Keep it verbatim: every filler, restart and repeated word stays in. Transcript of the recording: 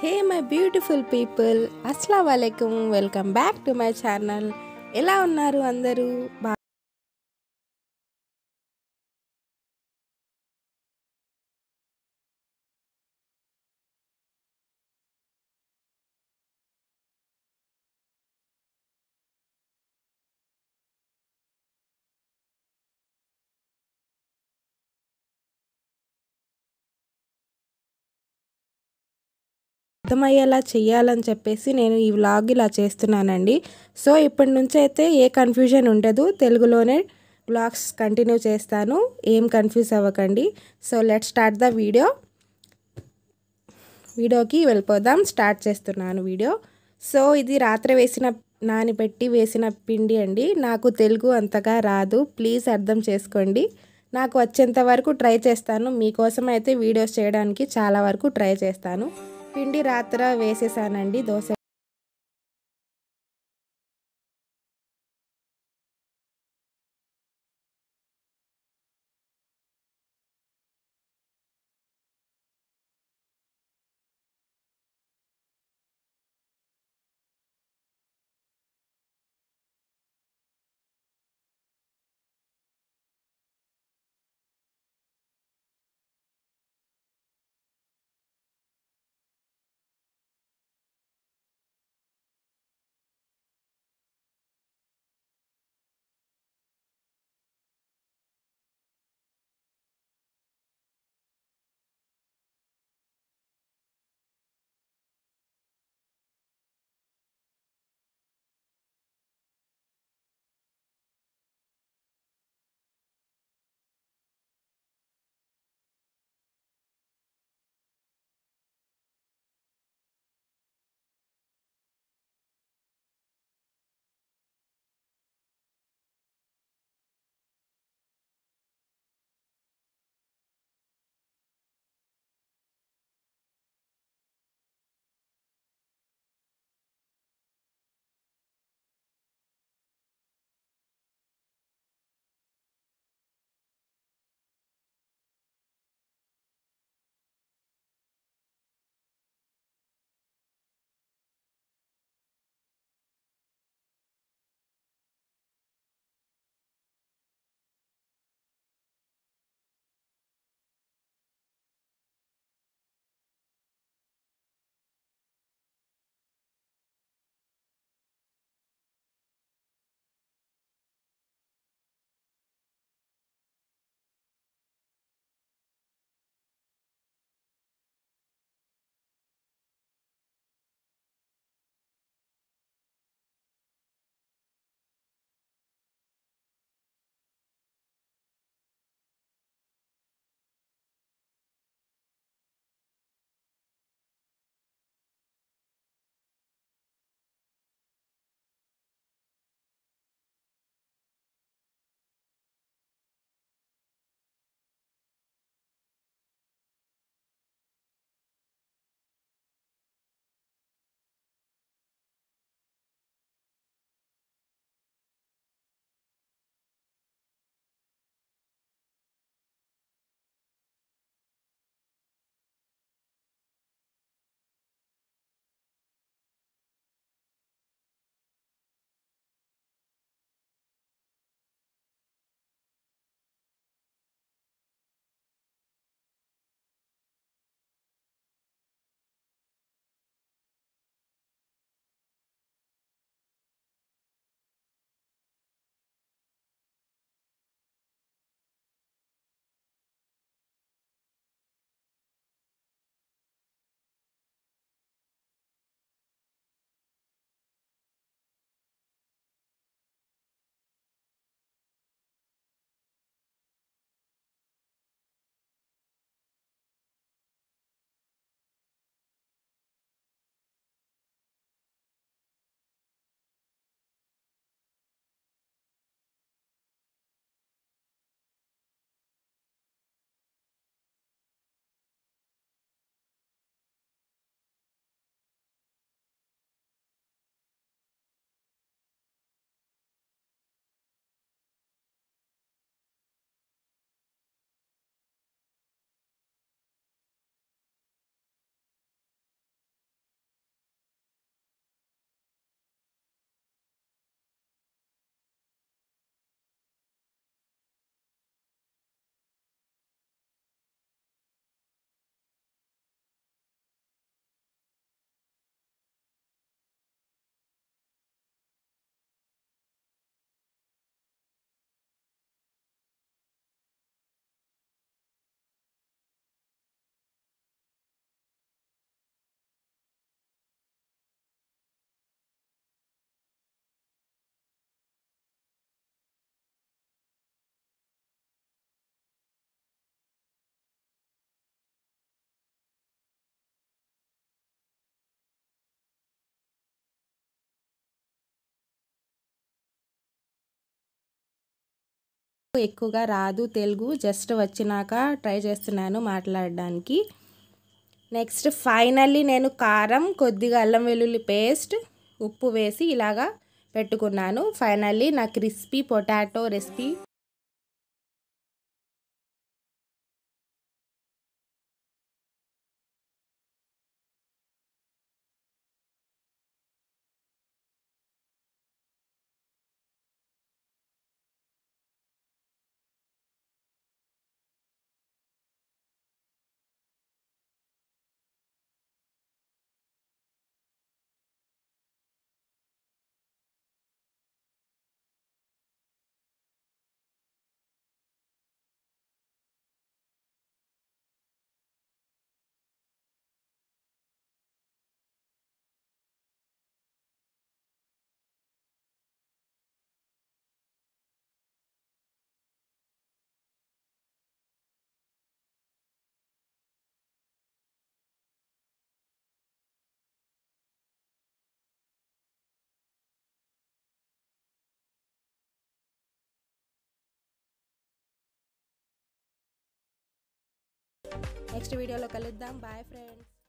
Hey my beautiful people, Assalamu alaikum, welcome back to my channel. ఎలా ఉన్నారు అందరూ? బా అర్థమయ్యేలా చేయాలని చెప్పేసి నేను ఈ వ్లాగ్ ఇలా చేస్తున్నానండి. సో ఇప్పటి నుంచి అయితే ఏ కన్ఫ్యూజన్ ఉండదు, తెలుగులోనే వ్లాగ్స్ కంటిన్యూ చేస్తాను, ఏం కన్ఫ్యూజ్ అవ్వకండి. So let's start the video వీడియోకి వెళ్ళిపోదాం. స్టార్ట్ చేస్తున్నాను వీడియో. సో ఇది రాత్రి వేసిన నానబెట్టి వేసిన పిండి అండి. నాకు తెలుగు అంతగా రాదు, ప్లీజ్ అర్థం చేసుకోండి. నాకు వచ్చేంత వరకు ట్రై చేస్తాను, మీకోసం అయితే వీడియోస్ చేయడానికి చాలా వరకు ట్రై చేస్తాను. పిండి రాత్రి వేసేసానండి దోశ ఎక్కువగా రాదు తెలుగు, జస్ట్ వచ్చినాక ట్రై చేస్తున్నాను మాట్లాడడానికి. నెక్స్ట్ ఫైనల్లీ నేను కారం, కొద్దిగా అల్లం వెల్లుల్లి పేస్ట్, ఉప్పు వేసి ఇలాగా పెట్టుకున్నాను. ఫైనల్లీ నా క్రిస్పీ పొటాటో రెసిపీ నెక్స్ట్ వీడియోలో కలుద్దాం. Bye friends.